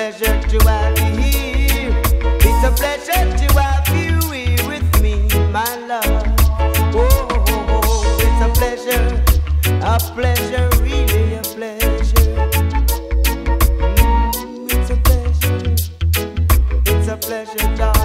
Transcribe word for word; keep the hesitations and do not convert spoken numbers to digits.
pleasure to have you here. It's a pleasure to have you here with me, my love. Oh, oh, oh, it's a pleasure, a pleasure, really a pleasure. Mm, it's a pleasure, it's a pleasure, darling.